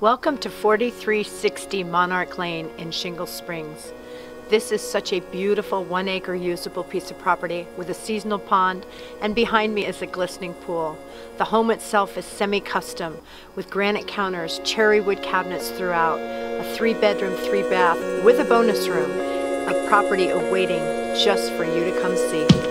Welcome to 4360 Monarch Lane in Shingle Springs. This is such a beautiful 1 acre usable piece of property with a seasonal pond, and behind me is a glistening pool. The home itself is semi-custom with granite counters, cherry wood cabinets throughout, a 3-bedroom, 3-bath with a bonus room, a property awaiting just for you to come see.